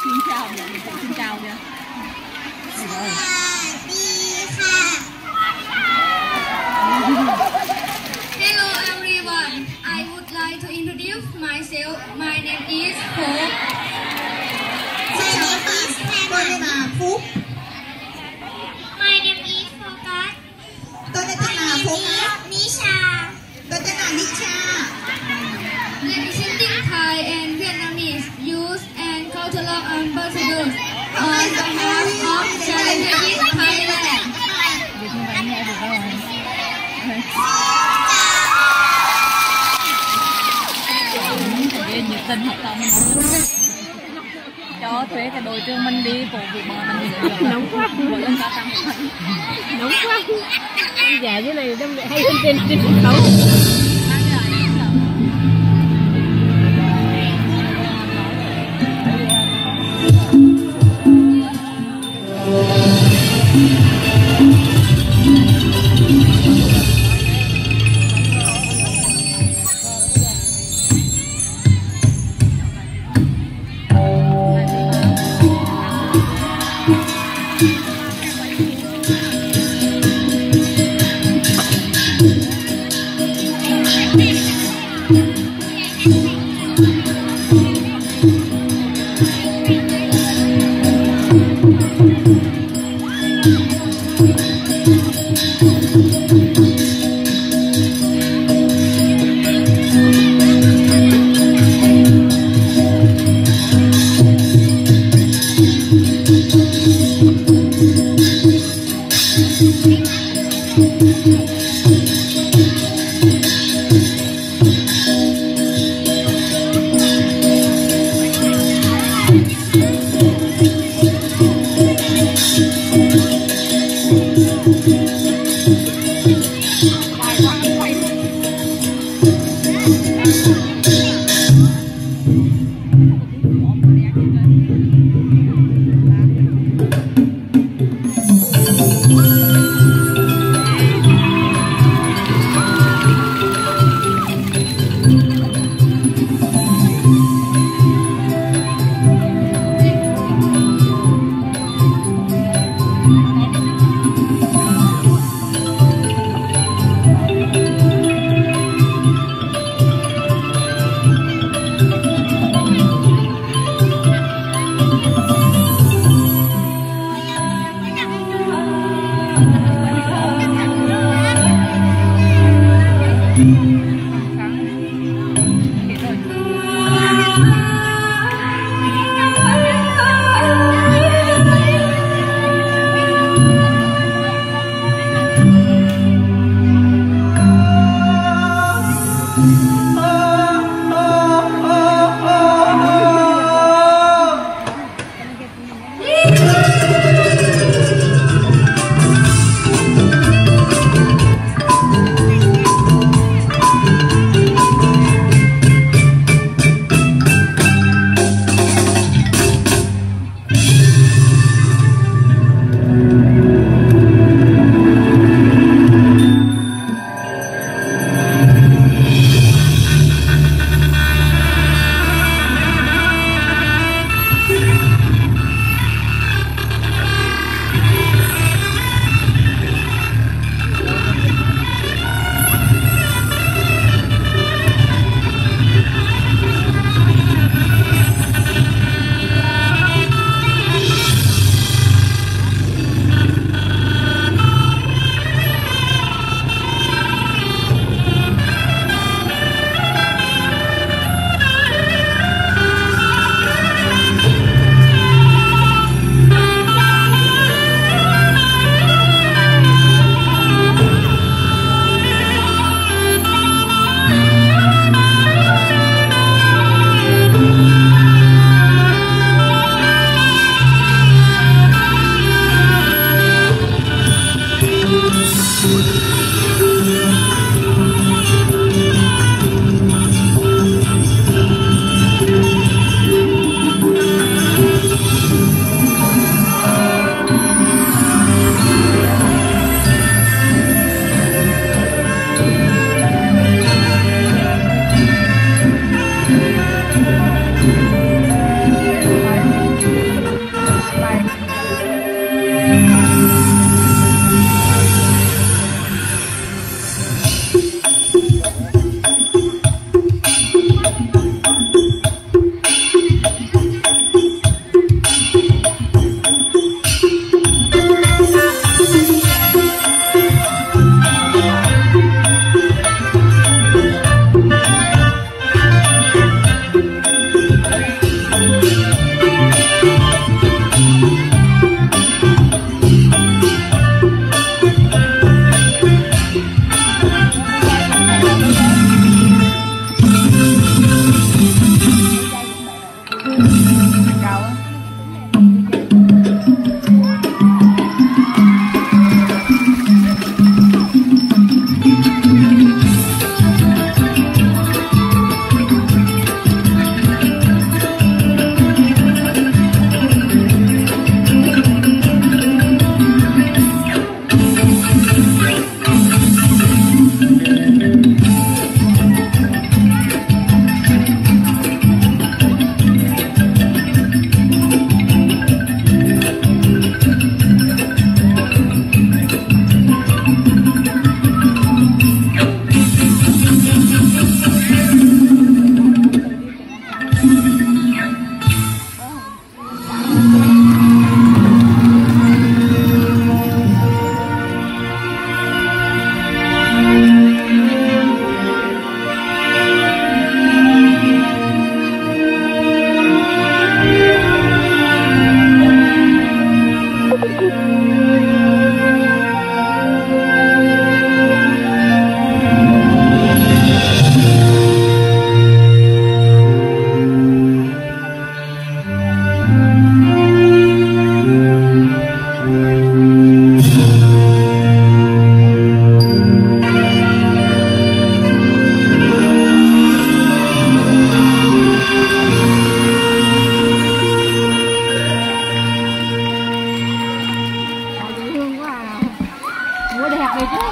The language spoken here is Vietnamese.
Xin chào nhỉ, xin chào nhỉ. Hello everyone. I would like to introduce myself. My name is Phúc. Tôi tên là Phúc. My name is Focus. Tôi tên là Phúc. Nisha. Tôi tên là Nisha. Representing Thai and Vietnamese youth and cultural ambassadors on behalf of Challenges Thailand. Nhiệt tình học tập cho thuê cái đội trường mình đi cổ vũ bọn mình nóng quá nóng quá dạ dưới này đâm hay trên sân khấu. Đẹp rồi chứ.